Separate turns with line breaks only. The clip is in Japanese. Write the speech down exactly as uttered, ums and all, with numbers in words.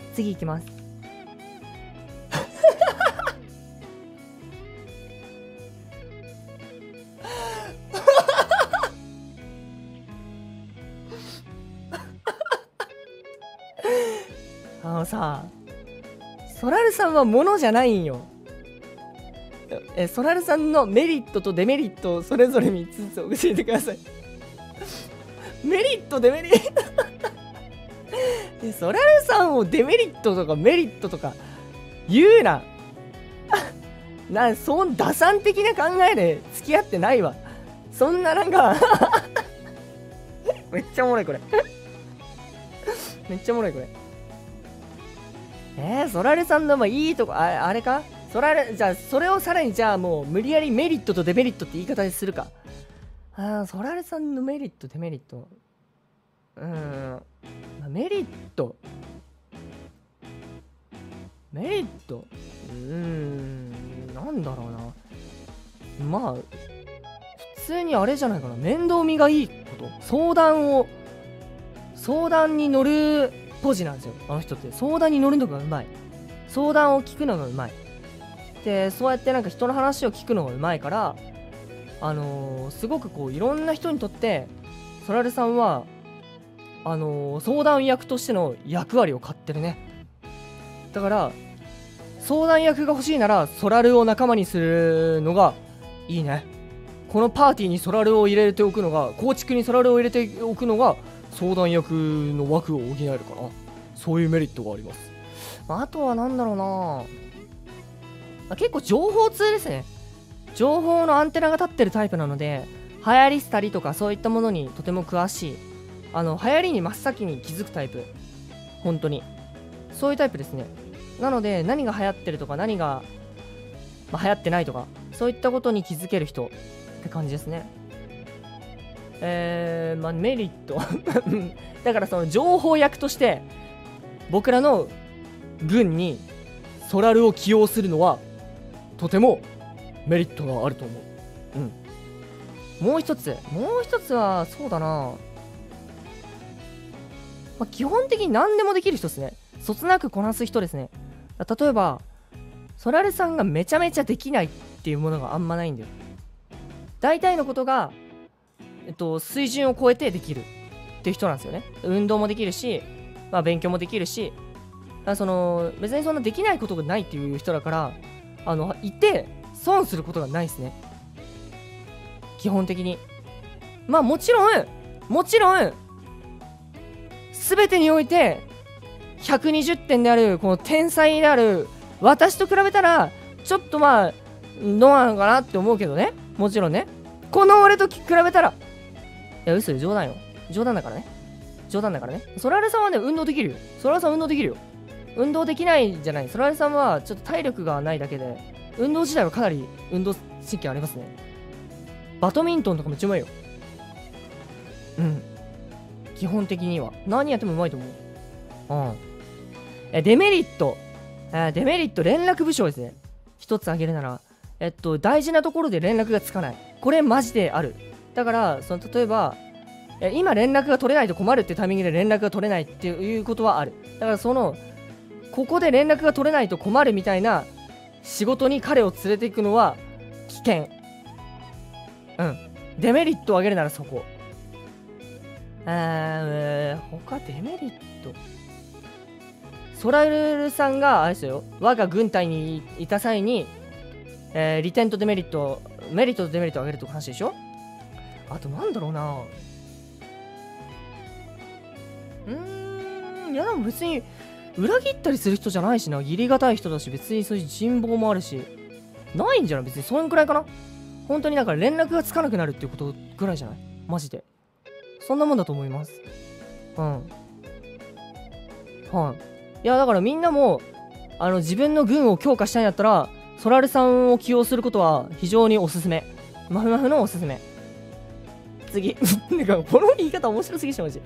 次行きます。あのさ、ソラルさんはものじゃないんよ。え、ソラルさんのメリットとデメリットをそれぞれみっつずつ教えてください。メリット、デメリットで、ソラルさんをデメリットとかメリットとか言うな。な、そん打算的な考えで付き合ってないわ。そんななんかめっちゃおもろいこれ。めっちゃおもろいこれ。えー、ソラルさんのまあいいとこ、あ、あれかソラル、じゃあそれをさらにじゃあもう無理やりメリットとデメリットって言い方でするか。あー、ソラルさんのメリット、デメリット。うーん、まあ、メリット。メリットうーん、なんだろうな。まあ、普通にあれじゃないかな。面倒見がいいこと。相談を、相談に乗るポジなんですよ。あの人って。相談に乗るのがうまい。相談を聞くのがうまい。で、そうやってなんか人の話を聞くのがうまいから、あのー、すごくこう、いろんな人にとって、ソラルさんは、あのー、相談役としての役割を買ってるね。だから、相談役が欲しいなら、ソラルを仲間にするのがいいね。このパーティーにソラルを入れておくのが、構築にソラルを入れておくのが、相談役の枠を補えるかな。そういうメリットがあります。あとはなんだろうな、あ、結構情報通ですね。情報のアンテナが立ってるタイプなので、流行りしたりとかそういったものにとても詳しい。あの流行りに真っ先に気づくタイプ。本当にそういうタイプですね。なので何が流行ってるとか何が、まあ、流行ってないとかそういったことに気づける人って感じですね。えー、まあメリットだからその情報役として僕らの軍にソラルを起用するのはとてもメリットがあると思う。うん。もう一つもう一つはそうだな、まあ、基本的に何でもできる人ですね。そつなくこなす人ですね。例えばソラルさんがめちゃめちゃできないっていうものがあんまないんだよ。大体のことがえっと水準を超えてできるっていう人なんですよね。運動もできるし、まあ、勉強もできるし、あその別にそんなできないことがないっていう人だから、あのいて損することがないですね。基本的に。まあもちろんもちろん全てにおいてひゃくにじゅってんであるこの天才である私と比べたらちょっとまあどうなのかなって思うけどね。もちろんね、この俺と比べたら、いや嘘よ、冗談よ、冗談だからね、冗談だからね。ソラルさんはね運動できるよ。ソラルさん運動できるよ。運動できないんじゃない。ソラルさんはちょっと体力がないだけで運動自体はかなり運動神経ありますね。バドミントンとかめっちゃうまいよ。うん、基本的には何やってもうまいと思う。うん。えデメリット、えデメリット、連絡不詳ですね。一つ挙げるなら、えっと大事なところで連絡がつかない。これマジである。だからその例えばえ今連絡が取れないと困るっていうタイミングで連絡が取れないっていうことはある。だからそのここで連絡が取れないと困るみたいな仕事に彼を連れていくのは危険。うん。デメリットを挙げるならそこ。あー、他デメリット。ソラルさんがあれですよ、我が軍隊にいた際に、えー、利点とデメリット、メリットとデメリットを挙げると話でしょ。あとなんだろうな、うーん、いやでも別に裏切ったりする人じゃないしな。義理がたい人だし、別にそういう人望もあるし、ないんじゃない。別にそんくらいかな。本当にだから連絡がつかなくなるっていうことぐらいじゃない、マジで。そんなもんだと思います。うん。はい。いやだからみんなもあの自分の軍を強化したいんだったらソラルさんを起用することは非常におすすめ。マフマフのおすすめ。次なんかこの言い方面白すぎしまじ。